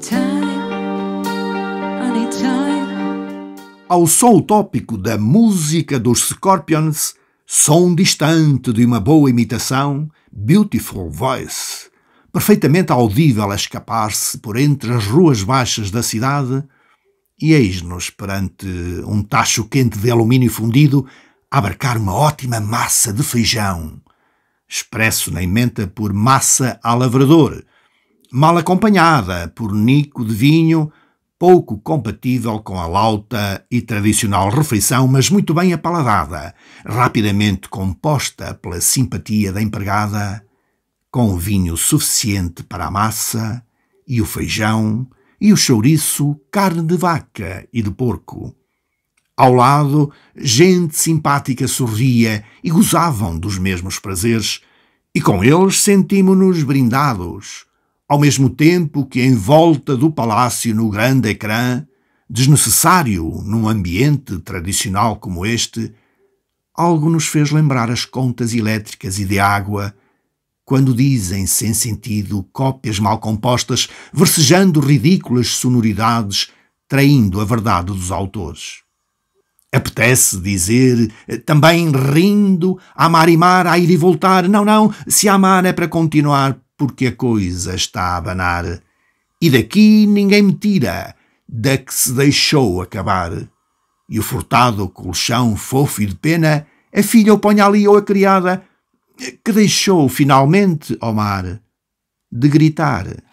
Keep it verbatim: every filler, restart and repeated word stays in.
Ao som utópico da música dos Scorpions, som distante de uma boa imitação, Beautiful Voice, perfeitamente audível a escapar-se por entre as ruas baixas da cidade, e eis-nos perante um tacho quente de alumínio fundido a abarcar uma ótima massa de feijão, expresso na emenda por massa a lavrador, mal acompanhada por nico de vinho, pouco compatível com a lauta e tradicional refeição, mas muito bem apaladada, rapidamente composta pela simpatia da empregada, com vinho suficiente para a massa e o feijão e o chouriço, carne de vaca e de porco. Ao lado, gente simpática sorria e gozavam dos mesmos prazeres, e com eles sentimos-nos brindados, ao mesmo tempo que em volta do palácio no grande ecrã, desnecessário num ambiente tradicional como este, algo nos fez lembrar as contas elétricas e de água, quando dizem sem sentido cópias mal compostas, versejando ridículas sonoridades, traindo a verdade dos autores. Apetece dizer, também rindo, amar e mar, a ir e voltar, não, não, se amar é para continuar, porque a coisa está a abanar, e daqui ninguém me tira, da que se deixou acabar. E o furtado colchão fofo e de pena, a filha o põe ali ou a criada, que deixou finalmente, ó mar, de gritar.